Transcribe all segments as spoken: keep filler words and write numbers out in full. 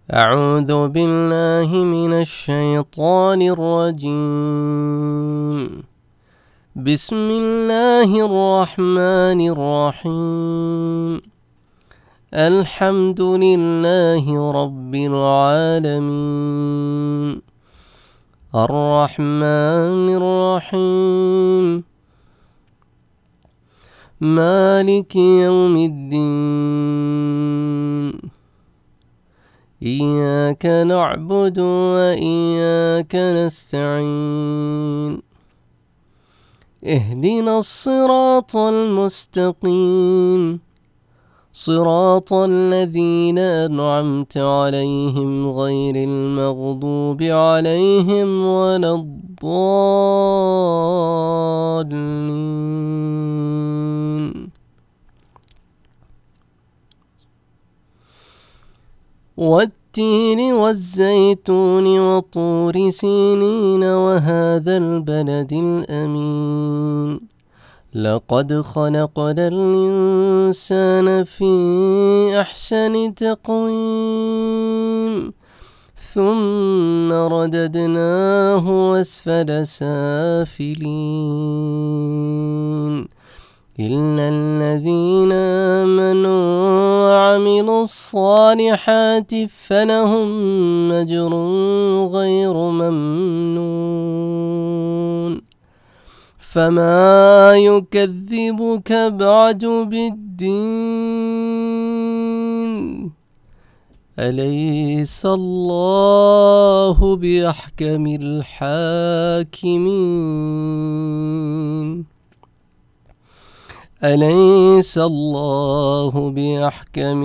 أعوذ بالله من الشيطان الرجيم. بسم الله الرحمن الرحيم. الحمد لله رب العالمين، الرحمن الرحيم، مالك يوم الدين. إياك نعبد وإياك نستعين. اهدنا الصراط المستقيم، صراط الذين أنعمت عليهم غير المغضوب عليهم ولا الضالين. والتين والزيتون وطور سينين وهذا البلد الأمين. لقد خلقنا الإنسان في أحسن تقويم، ثم رددناه أسفل سافلين، إلا الذين آمنوا وعملوا الصالحات فلهم أجر غير ممنون. فما يكذبك بعد بالدين؟ أليس الله بأحكم الحاكمين؟ أليس الله بأحكم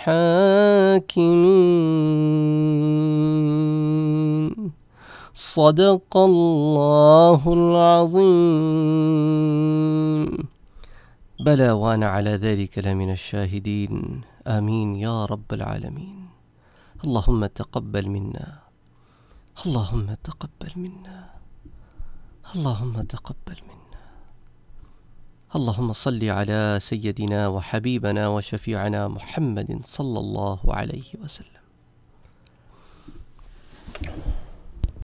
الحاكمين؟ صدق الله العظيم. بلى وأنا على ذلك لمن الشاهدين. آمين يا رب العالمين. اللهم تقبل منا، اللهم تقبل منا، اللهم تقبل منا. اللهم صل على سيدنا وحبيبنا وشفيعنا محمد صلى الله عليه وسلم.